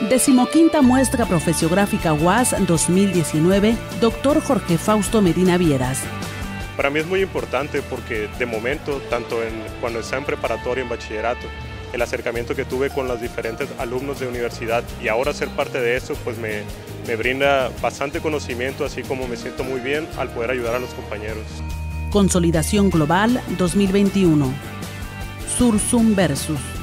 15ª Muestra Profesiográfica UAS 2019, Dr. Jorge Fausto Medina Vieras. Para mí es muy importante porque de momento, tanto cuando estaba en preparatoria, en bachillerato, el acercamiento que tuve con los diferentes alumnos de universidad y ahora ser parte de eso, pues me brinda bastante conocimiento, así como me siento muy bien al poder ayudar a los compañeros. Consolidación Global 2021. Sursum Versus.